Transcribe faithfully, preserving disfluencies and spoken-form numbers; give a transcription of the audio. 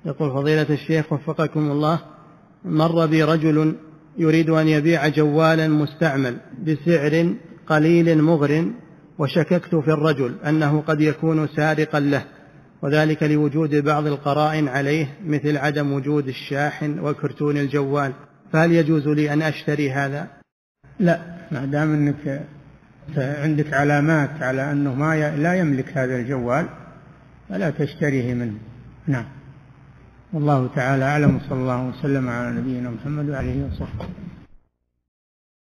يقول فضيلة الشيخ وفقكم الله، مر بي رجل يريد أن يبيع جوالا مستعمل بسعر قليل مغر، وشككت في الرجل أنه قد يكون سارقا له، وذلك لوجود بعض القرائن عليه مثل عدم وجود الشاحن وكرتون الجوال، فهل يجوز لي أن أشتري هذا؟ لا، ما دام أنك عندك علامات على أنه ما ي... لا يملك هذا الجوال فلا تشتريه منه. نعم، والله تعالى أعلم، صلى الله وسلم على نبينا محمد وعلى آله وصحبه.